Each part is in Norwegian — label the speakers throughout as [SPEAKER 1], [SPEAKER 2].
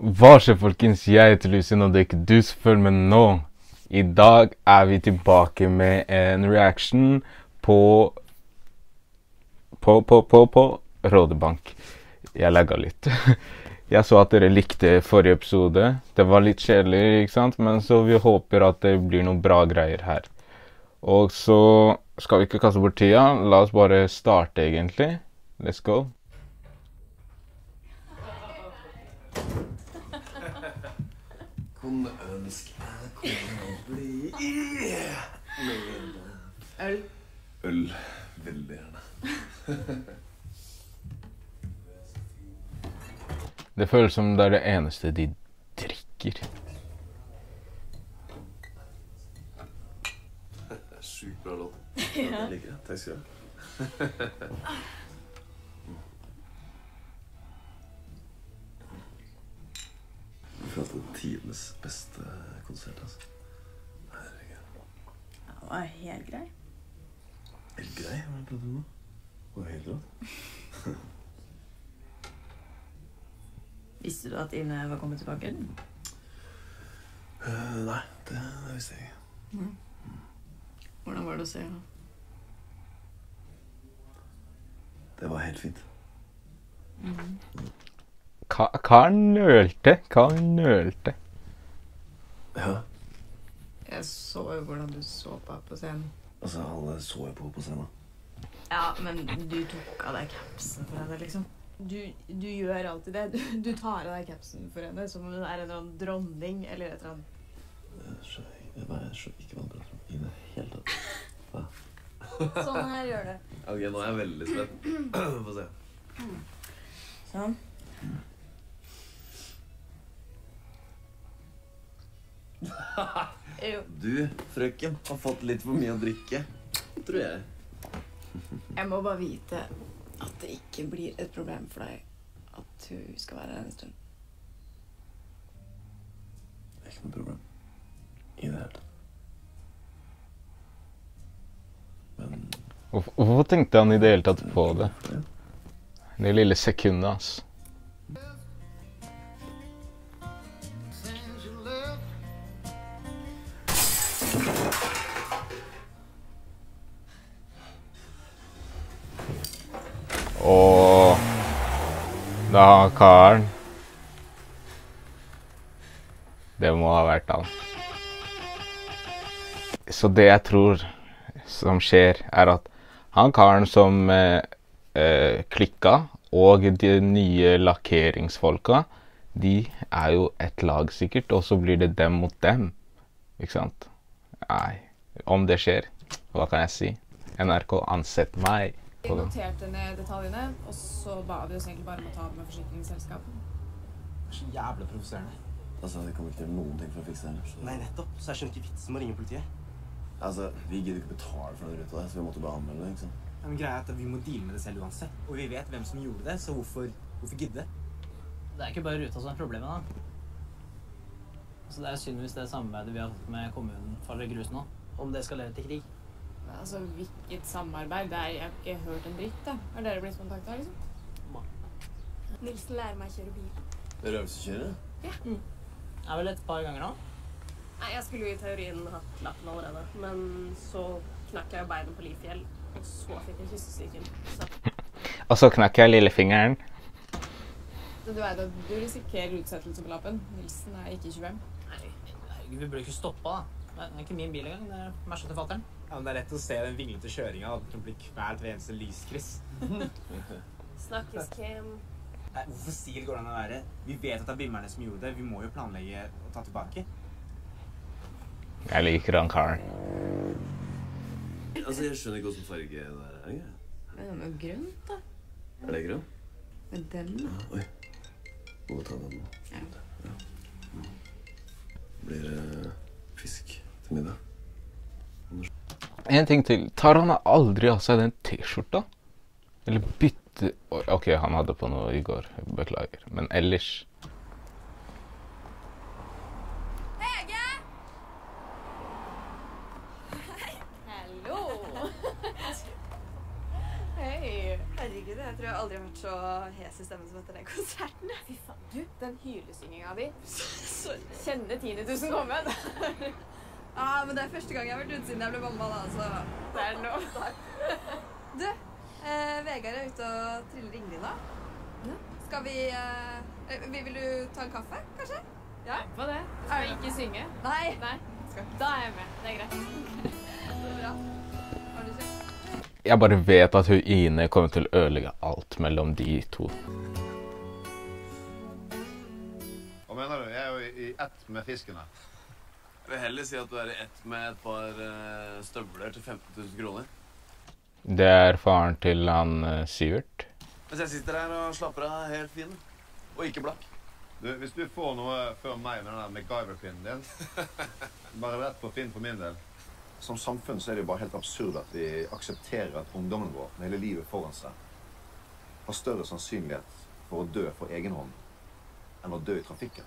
[SPEAKER 1] Hva skjer, folkens? Jeg heter Lucien, og det er ikke du som følger med nå. I dag er vi tilbake med en reaction på Rådebank. Jeg legger litt. Jeg så at dere likte forrige episode. Det var litt kjedelig, ikke sant? Men så vi håper at det blir noen bra greier her. Og så skal vi ikke kaste bort tida. La oss bare starte, egentlig. Let's go.
[SPEAKER 2] Kunne ønske jeg kunne bli
[SPEAKER 3] Øl.
[SPEAKER 2] Øl. Veldig gjerne.
[SPEAKER 1] Det føles som det er det eneste de drikker.
[SPEAKER 2] Sykt bra låt. Jeg liker det. Takk skal du ha. Jeg følte det tidenes beste konsert, altså. Herregud.
[SPEAKER 3] Ja, det var helt grei.
[SPEAKER 2] Helt grei, hva er det pratet om nå? Det var helt rått.
[SPEAKER 3] Visste du at Ine var kommet tilbake?
[SPEAKER 2] Nei, det visste jeg ikke.
[SPEAKER 3] Hvordan var det å se henne?
[SPEAKER 2] Det var helt fint.
[SPEAKER 1] Hva nølte?
[SPEAKER 2] Ja,
[SPEAKER 3] Jeg så jo hvordan du så på scenen.
[SPEAKER 2] altså alle så jeg på scenen.
[SPEAKER 3] Ja, men du tok av deg capsen for henne, liksom. Du gjør alltid det. Du tar av deg capsen for henne som om hun er en eller annen dronning eller et eller annet.
[SPEAKER 2] Jeg skjønner ikke hva det prater om i det hele tatt. Hva?
[SPEAKER 3] Sånn her gjør det.
[SPEAKER 2] Ok, nå er jeg veldig spent. Få se.
[SPEAKER 3] Sånn. Jo.
[SPEAKER 2] Du, frøken, har fått litt for mye å drikke, tror jeg.
[SPEAKER 3] Jeg må bare vite at det ikke blir et problem for deg at hun skal være her en stund.
[SPEAKER 2] Det er ikke noe problem. I det hele tatt. Men
[SPEAKER 1] Hvorfor tenkte han i det hele tatt på det? Det lille sekundet, ass. Åh, da karen. Det må ha vært han. Så det jeg tror som skjer, er at han karen som klikka, og de nye lakkeringsfolka, de er jo et lag sikkert, og så blir det dem mot dem, ikke sant? Nei, om det skjer, hva kan jeg si? NRK, ansett meg.
[SPEAKER 4] Vi noterte ned detaljene, og så ba vi oss egentlig bare om å ta det med forsikringsselskapet.
[SPEAKER 5] Det er så jævlig provoserende.
[SPEAKER 2] altså, vi kommer ikke til noen ting for å fikse det. Så.
[SPEAKER 5] Nei, nettopp. Så jeg skjønner ikke vitsen med å ringe politiet.
[SPEAKER 2] Altså, vi gidder ikke betale for den ruta der, så vi måtte bare anmelde det, ikke sant?
[SPEAKER 5] Ja, men greia er at vi må deale med det selv uansett. Og vi vet hvem som gjorde det, så hvorfor gidde?
[SPEAKER 6] Det er ikke bare ruta som er problemet, da. Altså, det er synd hvis det samarbeidet vi har hatt med kommunen faller i grus nå. Om det skal lede til krig.
[SPEAKER 4] Altså, hvilket samarbeid? Jeg har ikke hørt en dritt, da. Har dere blitt kontaktet, liksom?
[SPEAKER 7] Nilsen lærer meg å kjøre bil.
[SPEAKER 2] Det er øvelseskjøret?
[SPEAKER 4] Ja.
[SPEAKER 6] Det er vel et par ganger nå.
[SPEAKER 7] Nei, jeg skulle jo i teorien hatt lappen allerede, men så knakk jeg jo beinet på Livfjell, og så fikk jeg kyssesyken. Så.
[SPEAKER 1] Og så knakk jeg lillefingeren.
[SPEAKER 4] Så du vet at du risikerer utsettelse på lappen. Nilsen er ikke 25.
[SPEAKER 6] Nei, herregud, vi burde ikke stoppa, da. Det er ikke min bil engang, det er Mersa til fatteren.
[SPEAKER 5] Ja, men det er lett å se den vinglete kjøringa og at den blir kvalt ved eneste lyskryss.
[SPEAKER 7] Snakkes, Kim.
[SPEAKER 5] Nei, hvorfor stil går det an å være? Vi vet at det er bimmerne som gjorde det. Vi må jo planlegge å ta tilbake.
[SPEAKER 1] Jeg liker han karen.
[SPEAKER 2] Altså, jeg skjønner ikke hvordan farge det er.
[SPEAKER 3] Men det er noe grønt, da.
[SPEAKER 2] Er det grønn?
[SPEAKER 3] Men den, da.
[SPEAKER 2] Oi. Må ta den nå.
[SPEAKER 3] Ja.
[SPEAKER 2] Blir det fisk til middag?
[SPEAKER 1] En ting til. Tar han aldri av seg den t-skjorta? Eller bytte... Ok, han hadde på noe i går. Beklager. Men ellers...
[SPEAKER 7] Hege! Hallo!
[SPEAKER 4] Hei.
[SPEAKER 7] Herregud, jeg
[SPEAKER 8] tror jeg aldri har vært så hes i stemmen som etter den konserten.
[SPEAKER 4] Fy faen, du, den hylesynginga di. Kjenne 10 000 komme.
[SPEAKER 8] Ja, men det er første gang jeg har vært ute siden jeg ble mamma, da, så...
[SPEAKER 4] Det er nå.
[SPEAKER 8] Du, Vegard er ute og triller ringlina.
[SPEAKER 4] Ja.
[SPEAKER 8] Skal vi... vil du ta en kaffe, kanskje? Ja?
[SPEAKER 4] Hva det? Skal jeg ikke synge?
[SPEAKER 8] Nei.
[SPEAKER 4] Nei. Da er jeg med. Det er greit.
[SPEAKER 8] Det er bra. Har du sett?
[SPEAKER 1] Jeg bare vet at hun Ine kommer til å ødelegge alt mellom de to.
[SPEAKER 2] Hva mener du? Jeg er jo i ett med fiskene.
[SPEAKER 9] Jeg vil heller si at du er i ett med et par støvler til 15 000 kroner.
[SPEAKER 1] Det er faren til han Sivert.
[SPEAKER 9] Mens jeg sitter her og slapper av helt fin, og ikke blakk.
[SPEAKER 2] Du, hvis du får noe før meg med den der MacGyver-pinnen din, bare rett på Finn for min del. Som samfunn så er det jo bare helt absurd at vi aksepterer at ungdommen vår med hele livet foran seg har større sannsynlighet for å dø for egen hånd enn å dø i trafikken.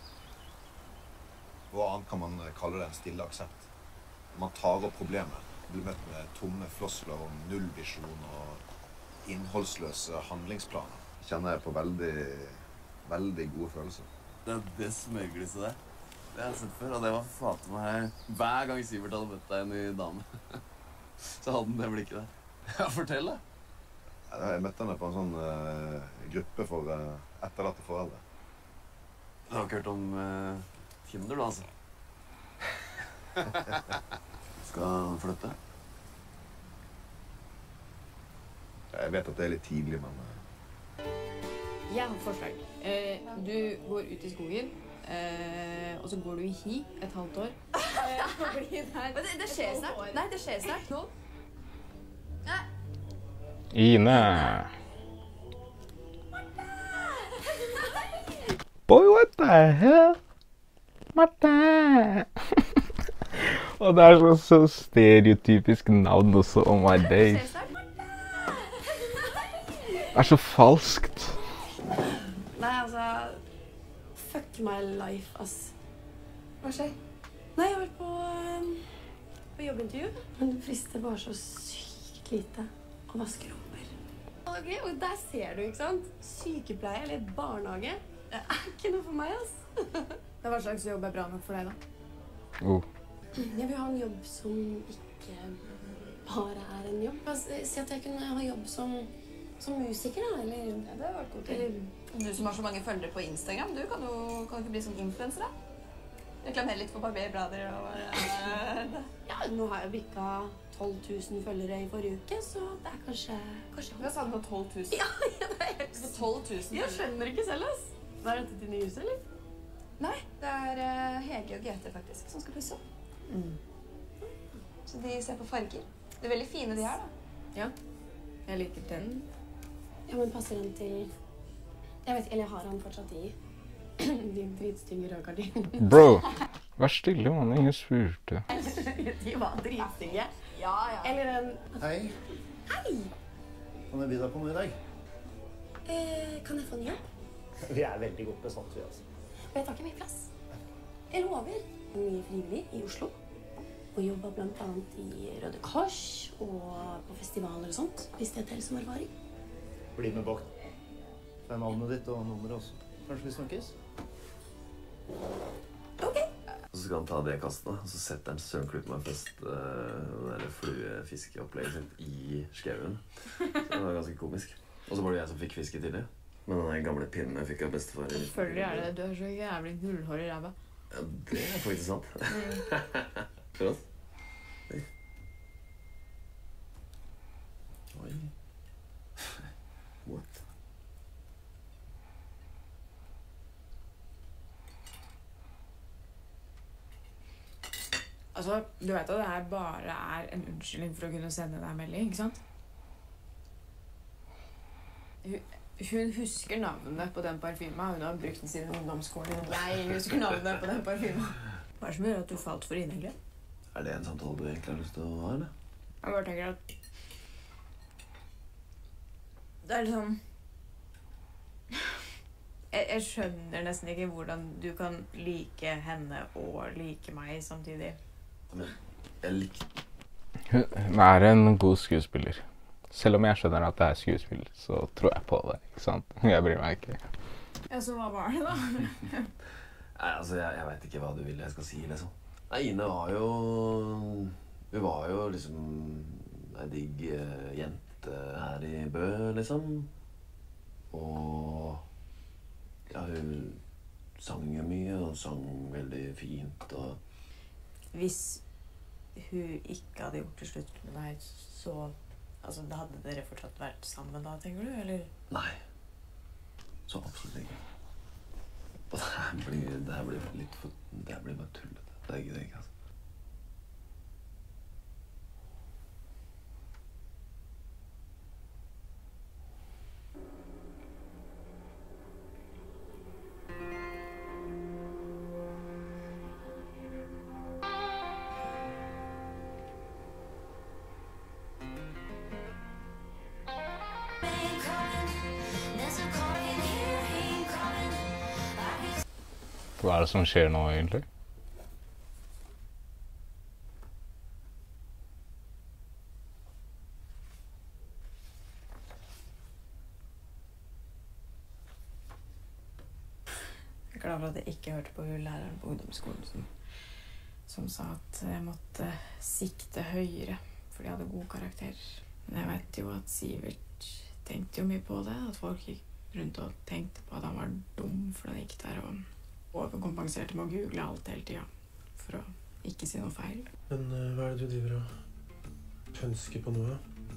[SPEAKER 2] Hva annet kan man kalle det en stille aksept? Man tar opp problemet, blir møtt med tomme floskler om nullvisjon og innholdsløse handlingsplaner. Kjenner jeg på veldig gode følelser.
[SPEAKER 9] Det er det smørglyset der. Det har jeg sett før, og det var faen meg hver gang Sivert hadde møtt deg en ny dame. Så hadde han det blikket der. Ja, fortell da.
[SPEAKER 2] Jeg møtte henne på en sånn gruppe for etterlatte foreldre.
[SPEAKER 9] Du har ikke hørt om Tinder da, altså? Skal han flytte?
[SPEAKER 2] Jeg vet at det er litt tidlig, men...
[SPEAKER 4] Jeg har et forslag. Du går ut i skogen, og så går du i hi et halvt år.
[SPEAKER 8] Men det skjer snart. Nei, det skjer snart. Nå.
[SPEAKER 1] Ine! Boy, what the hell? Martha! Og det er så stereotypisk navn også, oh my days. Det er så falskt.
[SPEAKER 7] Nei, altså... Fuck my life, ass. Hva skjer? Nei, jeg har vært på jobbintervju. Men det frister bare så sykt lite å vaske rumper. Ok, og der ser du, ikke sant? Sykepleie eller barnehage. Det er ikke noe for meg, ass.
[SPEAKER 4] Hva slags jobb er bra nok for deg da?
[SPEAKER 7] Jeg vil ha en jobb som ikke bare er en jobb. Si at jeg kunne ha jobb som musiker, da, eller... Ja, det har vært god til.
[SPEAKER 8] Du som har så mange følgere på Instagram, du kan jo ikke bli som influencer, da? Reklamere litt for barberblader og...
[SPEAKER 7] Ja, nå har jeg bikka 12 000 følgere i forrige uke, så det er kanskje...
[SPEAKER 8] Hva sa du på 12 000?
[SPEAKER 7] Ja, det er helt...
[SPEAKER 8] 12 000 følgere?
[SPEAKER 7] Jeg skjønner ikke selv, ass. Hva er dette til nye huset, eller?
[SPEAKER 8] Nei, det er Hege og GT faktisk, som skal pusse opp. Så de ser på farger. Det er veldig fine de her, da.
[SPEAKER 4] Ja, jeg liker den.
[SPEAKER 7] Ja, men passer den til... Jeg vet ikke, eller jeg har han fortsatt i din dritstygge rødgardin.
[SPEAKER 1] Bro, vær stille, man. Ingen spurte.
[SPEAKER 7] De var dritstygge.
[SPEAKER 8] Ja.
[SPEAKER 7] Eller en...
[SPEAKER 2] Hei.
[SPEAKER 7] Hei!
[SPEAKER 2] Kan jeg bidra på noe i dag?
[SPEAKER 7] Kan jeg få en jobb?
[SPEAKER 10] Vi er veldig godt besatt, vi, altså.
[SPEAKER 7] Jeg tar ikke mye plass. Jeg lover. Mye frivillig i Oslo. Og jobba blant annet i Røde Kors og på festivaler og sånt. Hvis det er til som erfaring.
[SPEAKER 10] Bli med bak. Det er navnet ditt og nummeret også. Kanskje vi snakkes?
[SPEAKER 7] Ok.
[SPEAKER 9] Så skal han ta det kastet, og så setter han søvnklubb med fest det der fluefiskeopplegget sitt i skauen. Så det var ganske komisk. Og så var det jeg som fikk fiske tidlig. Men den gamle pinnen jeg fikk av bestefar.
[SPEAKER 4] Selvfølgelig er det det. Du er så jævlig gullhår i ræva.
[SPEAKER 9] Ja, det er faktisk sant. For oss. Oi. What?
[SPEAKER 4] Altså, du vet at det her bare er en unnskyldning for å kunne sende deg en melding, ikke sant? Hun husker navnet på den parfyma. Hun har brukt den siden ungdomsskolen. Jeg husker navnet på den parfyma. Hva er det som gjør at du falt for Ine, egentlig?
[SPEAKER 9] Er det en samtale du egentlig har lyst til å ha, eller?
[SPEAKER 4] Jeg bare tenker at... Det er liksom... Jeg skjønner nesten ikke hvordan du kan like henne og like meg samtidig.
[SPEAKER 9] Men jeg likte...
[SPEAKER 1] Hun er en god skuespiller. Selv om jeg skjønner at det er skuespill, så tror jeg på det, ikke sant? Jeg bryr meg ikke.
[SPEAKER 4] Ja, så hva var det da?
[SPEAKER 9] Nei, altså, jeg vet ikke hva du vil jeg skal si, liksom. Nei, Ine var jo... Hun var jo liksom en digg jente her i Bø, liksom. Og... Ja, hun sang jo mye, og sang veldig fint, og...
[SPEAKER 4] Hvis hun ikke hadde gjort det slutt med deg, så... Altså, da hadde dere fortsatt vært sammen da, tenker du, eller?
[SPEAKER 9] Nei. Så absolutt ikke. Og det her blir litt for... Det her blir bare tullete. Det er ikke det, ikke, altså.
[SPEAKER 1] Hva er det som skjer nå, egentlig?
[SPEAKER 4] Jeg er glad for at jeg ikke hørte på hun læreren på ungdomsskolen som sa at jeg måtte sikte høyere, fordi jeg hadde god karakter. Men jeg vet jo at Sivert tenkte jo mye på det, at folk gikk rundt og tenkte på at han var dum fordi han gikk der og overkompenserte med å google alt hele tiden, for å ikke si noe feil.
[SPEAKER 11] Men hva er det du driver og pønsker på nå, da?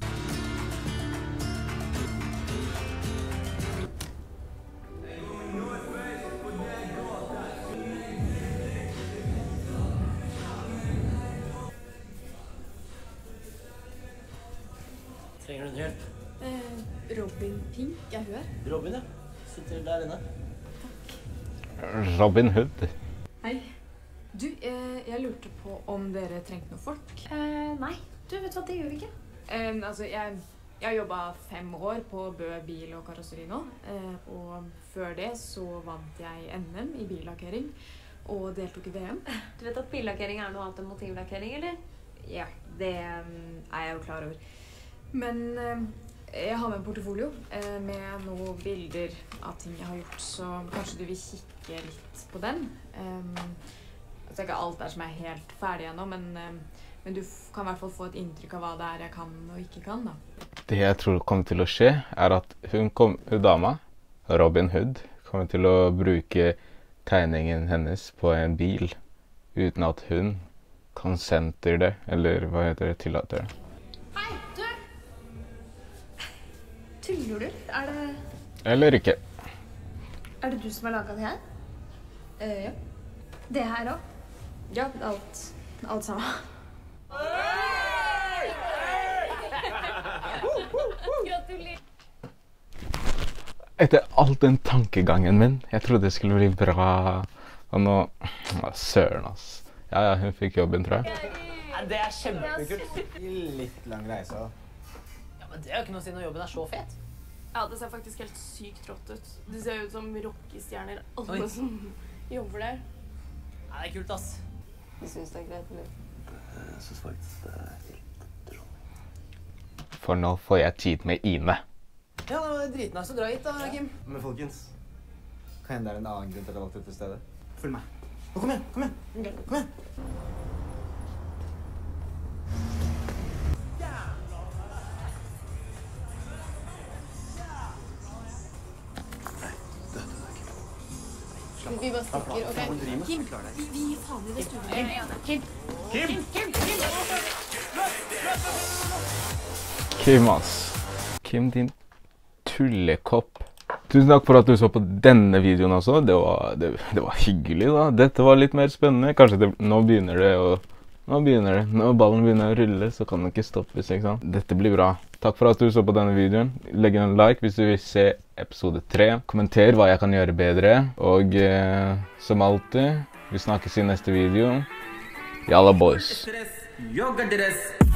[SPEAKER 6] Trenger du hjelp?
[SPEAKER 7] Robin Pink er hun her.
[SPEAKER 6] Robin, ja. Sitter der inne.
[SPEAKER 1] Robin Hood.
[SPEAKER 4] Hei. Du, jeg lurte på om dere trengte noen folk.
[SPEAKER 7] Nei, du vet hva, det gjør vi ikke.
[SPEAKER 4] Altså, jeg har jobbet 5 år på Bø bil og karosseri nå, og før det så vant jeg NM i billakkering og deltok i VM.
[SPEAKER 7] Du vet at billakkering er noe annet enn motivlakkering, eller?
[SPEAKER 4] Ja, det er jeg jo klar over. Men jeg har med en portfolio med noen bilder av ting jeg har gjort, så kanskje du vil kikke litt på den. Altså ikke alt der som er helt ferdig ennå, men du kan i hvert fall få et inntrykk av hva det er jeg kan og ikke kan, da.
[SPEAKER 1] Det jeg tror kommer til å skje, er at hun dama, Robin Hood, kommer til å bruke tegningen hennes på en bil, uten at hun konsenter det, eller hva heter det, tillater det.
[SPEAKER 7] Hei, du! Tuller du? Er det...
[SPEAKER 1] Eller ikke.
[SPEAKER 7] Er det du som har laget det her?
[SPEAKER 4] Ja.
[SPEAKER 7] Det her også?
[SPEAKER 4] Ja, alt sammen.
[SPEAKER 7] Gratulerer!
[SPEAKER 1] Etter all den tankegangen min, jeg trodde det skulle bli bra, og nå, søren ass. Ja, hun fikk jobben, tror jeg.
[SPEAKER 6] Ja, det er kjempekult.
[SPEAKER 5] Litt lang reise.
[SPEAKER 6] Ja, men det er jo ikke noe å si når jobben er så fet.
[SPEAKER 12] Ja, det ser faktisk helt sykt rått ut. Det ser ut som rockestjerner, alle som jobber der.
[SPEAKER 6] Ja, det er kult, ass.
[SPEAKER 12] Jeg synes det er greit, eller?
[SPEAKER 9] Jeg synes faktisk det er helt drømming.
[SPEAKER 1] For nå får jeg tid med Ine.
[SPEAKER 6] Ja, det var dritnice å dra hit da, Kim.
[SPEAKER 5] Men folkens, kan hende det er en annen grunn til at jeg valgte dette stedet?
[SPEAKER 6] Følg meg. Kom igjen, kom igjen. Kom igjen.
[SPEAKER 12] Vi bare stikker, ok?
[SPEAKER 7] Kim, vi gir faen i det store.
[SPEAKER 1] Kim, ass. Kim, din tullekopp. Tusen takk for at du så på denne videoen også. Det var hyggelig, da. Dette var litt mer spennende. Kanskje nå begynner det å... Når ballen begynner å rulle, så kan den ikke stoppes, ikke sant? Dette blir bra. Takk for at du så på denne videoen. Legg en like hvis du vil se episode 3. Kommenter hva jeg kan gjøre bedre. Og som alltid, vi snakkes i neste video. Yalla boys.
[SPEAKER 13] Yoga dress.